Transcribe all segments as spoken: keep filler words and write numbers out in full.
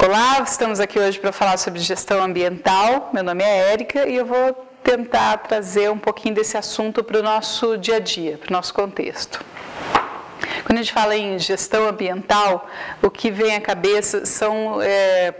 Olá, estamos aqui hoje para falar sobre gestão ambiental. Meu nome é Érica e eu vou tentar trazer um pouquinho desse assunto para o nosso dia a dia, para o nosso contexto. Quando a gente fala em gestão ambiental, o que vem à cabeça são é,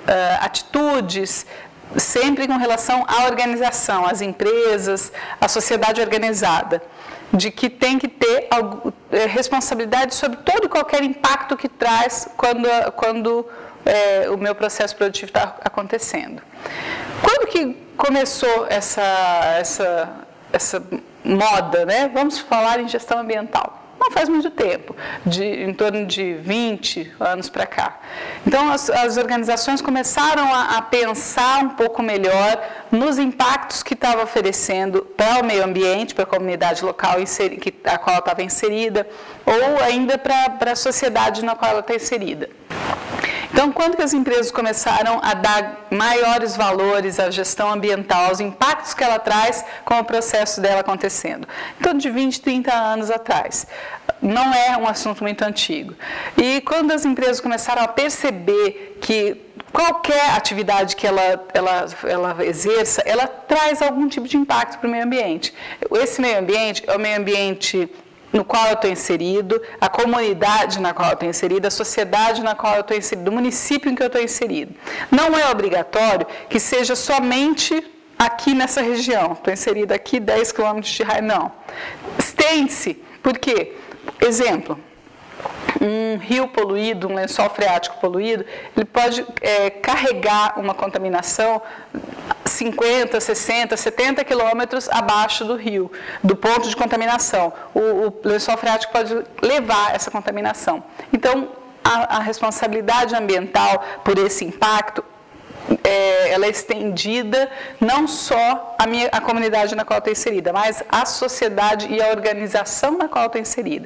atitudes sempre com relação à organização, às empresas, à sociedade organizada, de que tem que ter responsabilidade sobre todo e qualquer impacto que traz quando, quando é, o meu processo produtivo está acontecendo. Quando que começou essa, essa, essa moda, né? Vamos falar em gestão ambiental. Não faz muito tempo, de, em torno de vinte anos para cá. Então, as, as organizações começaram a, a pensar um pouco melhor nos impactos que estava oferecendo para o meio ambiente, para a comunidade local inseri, que, a qual ela estava inserida, ou ainda para, para a sociedade na qual ela está inserida. Então, quando que as empresas começaram a dar maiores valores à gestão ambiental, aos impactos que ela traz com o processo dela acontecendo? Então, de vinte, trinta anos atrás. Não é um assunto muito antigo. E quando as empresas começaram a perceber que qualquer atividade que ela, ela, ela exerça, ela traz algum tipo de impacto para o meio ambiente. Esse meio ambiente é o meio ambiente no qual eu estou inserido, a comunidade na qual eu estou inserido, a sociedade na qual eu estou inserido, o município em que eu estou inserido. Não é obrigatório que seja somente aqui nessa região. Estou inserido aqui dez quilômetros de raio, não. Estende-se. Por quê? Exemplo, um rio poluído, um lençol freático poluído, ele pode é, carregar uma contaminação cinquenta, sessenta, setenta quilômetros abaixo do rio, do ponto de contaminação. O, o lençol freático pode levar essa contaminação. Então, a, a responsabilidade ambiental por esse impacto, é, ela é estendida não só à minha, à comunidade na qual eu estou inserida, mas à sociedade e à organização na qual eu estou inserida.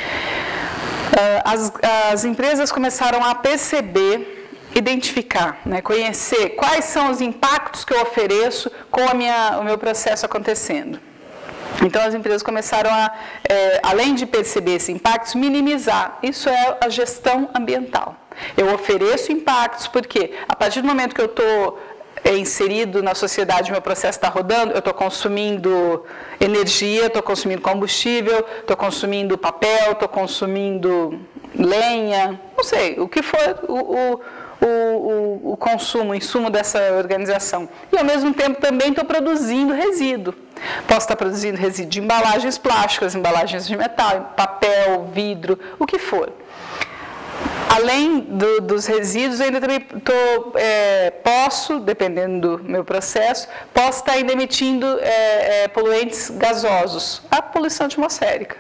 As, as empresas começaram a perceber, identificar, né, conhecer quais são os impactos que eu ofereço com a minha, o meu processo acontecendo. Então, as empresas começaram a, é, além de perceber esses impactos, minimizar. Isso é a gestão ambiental. Eu ofereço impactos porque, a partir do momento que eu estou é, inserido na sociedade, meu processo está rodando, eu estou consumindo energia, estou consumindo combustível, estou consumindo papel, estou consumindo lenha, não sei, o que for o, o, o, o consumo, o insumo dessa organização. E, ao mesmo tempo, também estou produzindo resíduo. Posso estar produzindo resíduo de embalagens plásticas, embalagens de metal, papel, vidro, o que for. Além do, dos resíduos, eu ainda também tô, é, posso, dependendo do meu processo, posso estar ainda emitindo é, é, poluentes gasosos, a poluição atmosférica.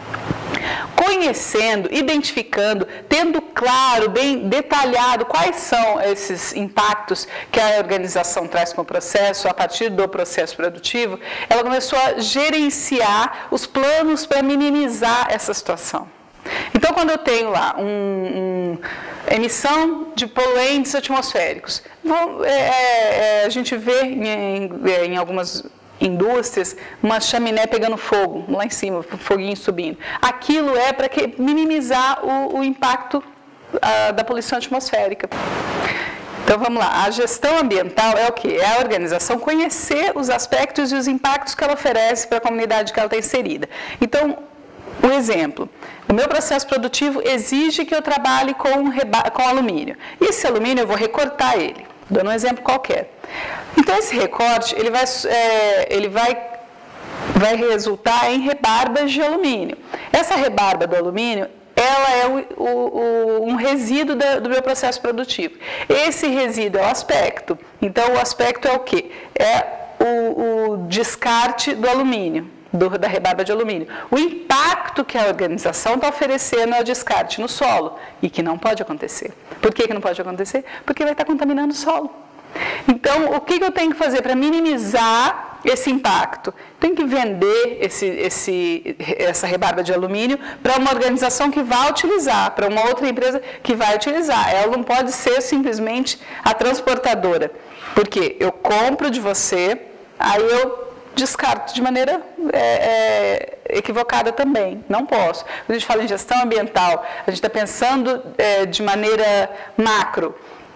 Conhecendo, identificando, tendo claro, bem detalhado quais são esses impactos que a organização traz com o processo, a partir do processo produtivo, ela começou a gerenciar os planos para minimizar essa situação. Então, quando eu tenho lá uma um, emissão de poluentes atmosféricos, vou, é, é, a gente vê em, em algumas indústrias uma chaminé pegando fogo lá em cima, foguinho subindo. Aquilo é para minimizar o, o impacto a, da poluição atmosférica. Então, vamos lá. A gestão ambiental é o quê? É a organização conhecer os aspectos e os impactos que ela oferece para a comunidade que ela está inserida. Então, um exemplo, o meu processo produtivo exige que eu trabalhe com, com alumínio. E esse alumínio eu vou recortar ele, dando um exemplo qualquer. Então, esse recorte ele vai, é, ele vai, vai resultar em rebarbas de alumínio. Essa rebarba do alumínio, ela é o, o, o, um resíduo da, do meu processo produtivo. Esse resíduo é o aspecto. Então, o aspecto é o quê? É o, o descarte do alumínio. Do, da rebarba de alumínio. O impacto que a organização está oferecendo é o descarte no solo, e que não pode acontecer. Por que que não pode acontecer? Porque vai estar contaminando o solo. Então, o que que eu tenho que fazer para minimizar esse impacto? Tenho que vender esse, esse, essa rebarba de alumínio para uma organização que vai utilizar, para uma outra empresa que vai utilizar. Ela não pode ser simplesmente a transportadora, porque eu compro de você, aí eu descarto de maneira é, é, equivocada também, não posso. Quando a gente fala em gestão ambiental, a gente está pensando é, de maneira macro.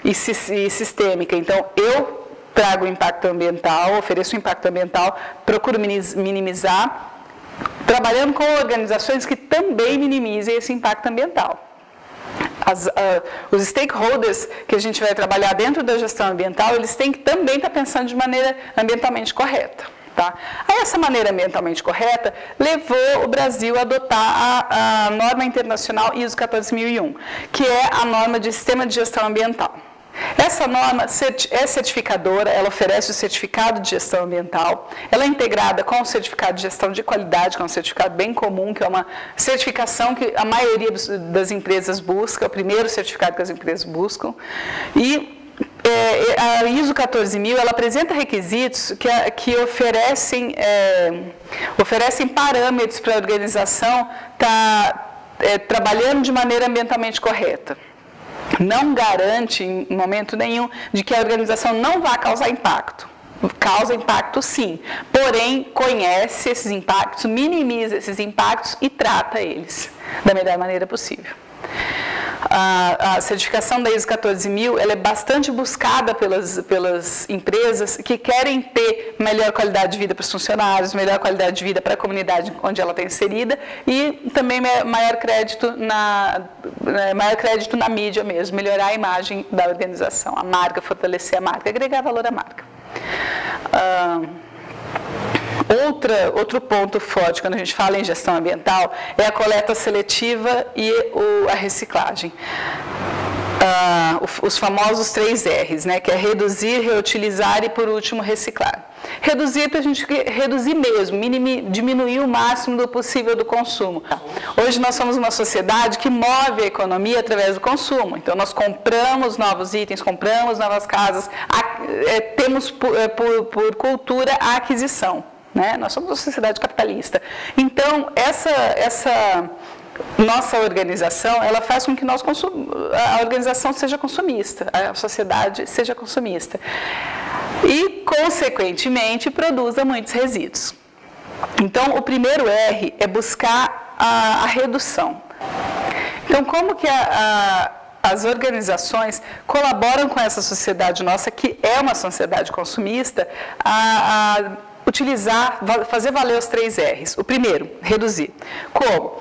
e, e sistêmica. Então, eu trago o impacto ambiental, ofereço o impacto ambiental, procuro minimizar, trabalhando com organizações que também minimizem esse impacto ambiental. As, uh, os stakeholders que a gente vai trabalhar dentro da gestão ambiental, eles têm que também estar pensando de maneira ambientalmente correta. Tá? Aí essa maneira ambientalmente correta levou o Brasil a adotar a, a norma internacional I S O quatorze mil e um, que é a norma de sistema de gestão ambiental. Essa norma é certificadora, ela oferece o certificado de gestão ambiental, ela é integrada com o certificado de gestão de qualidade, que é um certificado bem comum, que é uma certificação que a maioria das empresas busca, é o primeiro certificado que as empresas buscam, e é, a I S O quatorze mil, ela apresenta requisitos que, que oferecem, é, oferecem parâmetros para a organização estar é, trabalhando de maneira ambientalmente correta. Não garante, em momento nenhum, de que a organização não vai causar impacto. Causa impacto, sim, porém, conhece esses impactos, minimiza esses impactos e trata eles da melhor maneira possível. A, a certificação da I S O quatorze mil, ela é bastante buscada pelas, pelas empresas que querem ter melhor qualidade de vida para os funcionários, melhor qualidade de vida para a comunidade onde ela está inserida e também maior crédito na, maior crédito na mídia mesmo, melhorar a imagem da organização, a marca, fortalecer a marca, agregar valor à marca. Ah, Outra, outro ponto forte quando a gente fala em gestão ambiental é a coleta seletiva e o, a reciclagem. Ah, os famosos três R's, né, que é reduzir, reutilizar e, por último, reciclar. Reduzir para a gente reduzir mesmo, minimi, diminuir o máximo do possível do consumo. Hoje nós somos uma sociedade que move a economia através do consumo. Então nós compramos novos itens, compramos novas casas, a, é, temos por, é, por, por cultura a aquisição. Né? Nós somos uma sociedade capitalista. Então, essa, essa nossa organização, ela faz com que nós consum... a organização seja consumista, a sociedade seja consumista. E, consequentemente, produza muitos resíduos. Então, o primeiro R é buscar a, a redução. Então, como que a, a as organizações colaboram com essa sociedade nossa, que é uma sociedade consumista, a, a utilizar, fazer valer os três R's. O primeiro, reduzir. Como?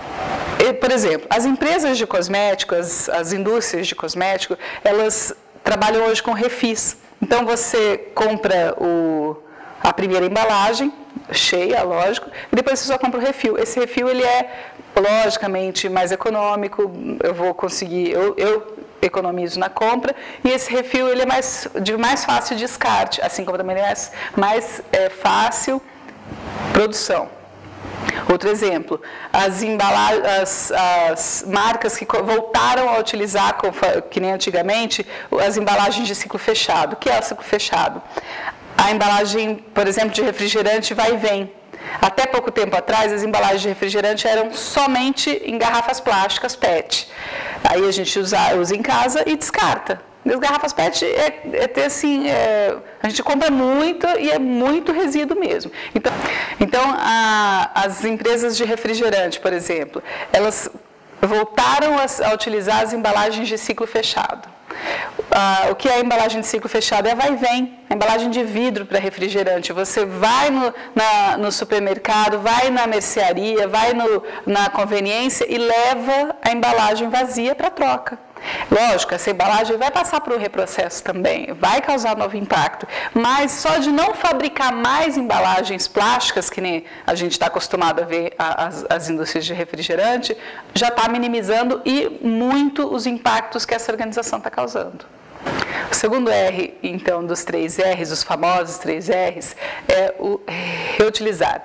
Por exemplo, as empresas de cosméticos, as, as indústrias de cosmético, elas trabalham hoje com refis. Então, você compra o, a primeira embalagem, cheia, lógico, e depois você só compra o refil. Esse refil, ele é, logicamente, mais econômico, eu vou conseguir... Eu, eu economizo na compra, e esse refil ele é mais, de mais fácil descarte, assim como também é mais, mais é, fácil produção. Outro exemplo, as, as, as marcas que voltaram a utilizar, que nem antigamente, as embalagens de ciclo fechado. O que é o ciclo fechado? A embalagem, por exemplo, de refrigerante vai e vem. Até pouco tempo atrás, as embalagens de refrigerante eram somente em garrafas plásticas P E T. Aí a gente usa, usa em casa e descarta. E as garrafas P E T é, é ter assim, é, a gente compra muito e é muito resíduo mesmo. Então, então a, as empresas de refrigerante, por exemplo, elas voltaram a, a utilizar as embalagens de ciclo fechado. Ah, o que é a embalagem de ciclo fechado? É vai e vem, a embalagem de vidro para refrigerante. Você vai no, na, no supermercado, vai na mercearia, vai no, na conveniência e leva a embalagem vazia para troca. Lógico, essa embalagem vai passar por um reprocesso também, vai causar novo impacto, mas só de não fabricar mais embalagens plásticas, que nem a gente está acostumado a ver as, as indústrias de refrigerante, já está minimizando e muito os impactos que essa organização está causando. O segundo R, então, dos três R's, os famosos três R's, é o reutilizar.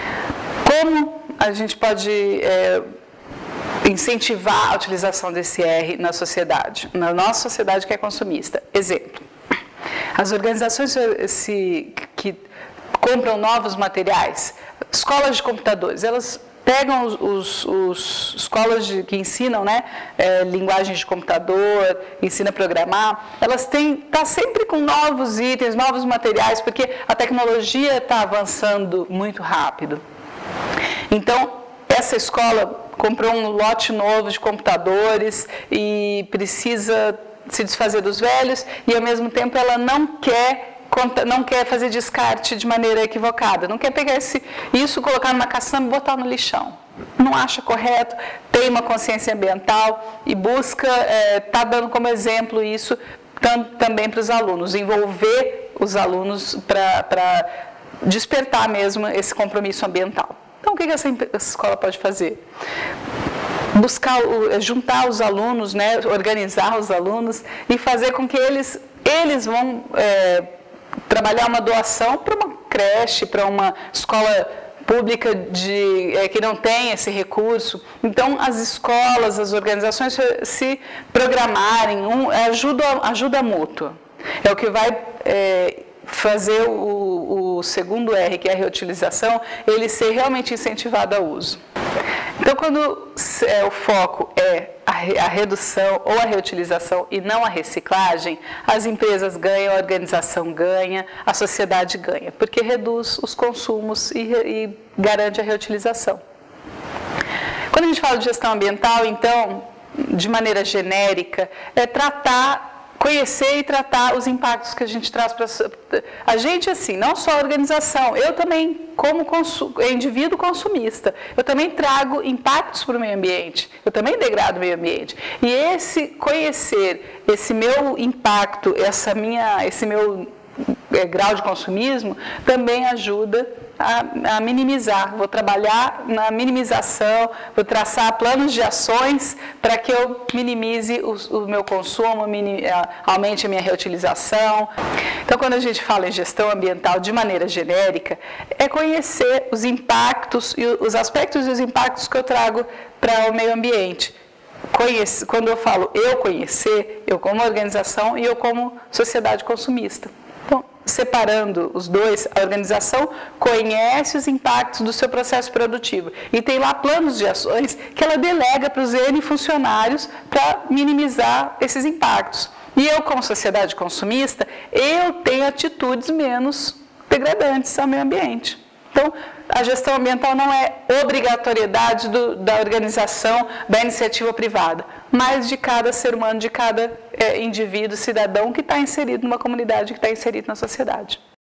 Como a gente pode... É, incentivar a utilização desse R na sociedade, na nossa sociedade que é consumista. Exemplo, as organizações se, que compram novos materiais, escolas de computadores, elas pegam os, os, os escolas de, que ensinam, né, é, linguagem de computador, ensina a programar, elas têm, tá sempre com novos itens, novos materiais, porque a tecnologia está avançando muito rápido. Então, essa escola comprou um lote novo de computadores e precisa se desfazer dos velhos e, ao mesmo tempo, ela não quer, não quer fazer descarte de maneira equivocada, não quer pegar esse, isso, colocar numa caçamba e botar no lixão. Não acha correto, tem uma consciência ambiental e busca, está é, dando como exemplo isso tam, também para os alunos, envolver os alunos para despertar mesmo esse compromisso ambiental. Então, o que essa escola pode fazer? Buscar, juntar os alunos, né, organizar os alunos e fazer com que eles, eles vão é, trabalhar uma doação para uma creche, para uma escola pública de, é, que não tem esse recurso. Então, as escolas, as organizações se, se programarem, um, ajuda, ajuda mútua. É o que vai é, fazer o, o segundo R, que é a reutilização, ele ser realmente incentivado ao uso. Então, quando é, o foco é a, re, a redução ou a reutilização e não a reciclagem, as empresas ganham, a organização ganha, a sociedade ganha, porque reduz os consumos e, e garante a reutilização. Quando a gente fala de gestão ambiental, então, de maneira genérica, é tratar conhecer e tratar os impactos que a gente traz para a gente, assim, não só a organização, eu também, como consu, indivíduo consumista, eu também trago impactos para o meio ambiente, eu também degrado o meio ambiente. E esse conhecer, esse meu impacto, essa minha, esse meu é, grau de consumismo, também ajuda a, a minimizar. Vou trabalhar na minimização, vou traçar planos de ações para que eu minimize o, o meu consumo, minim, aumente a minha reutilização. Então, quando a gente fala em gestão ambiental de maneira genérica, é conhecer os impactos e os aspectos e os impactos que eu trago para o meio ambiente. Conhece, quando eu falo eu conhecer, eu como organização e eu como sociedade consumista. Então, separando os dois, a organização conhece os impactos do seu processo produtivo e tem lá planos de ações que ela delega para os N funcionários para minimizar esses impactos. E eu, como sociedade consumista, eu tenho atitudes menos degradantes ao meio ambiente. Então, a gestão ambiental não é obrigatoriedade do, da organização, da iniciativa privada, mas de cada ser humano, de cada é, indivíduo, cidadão que está inserido numa comunidade, que está inserido na sociedade.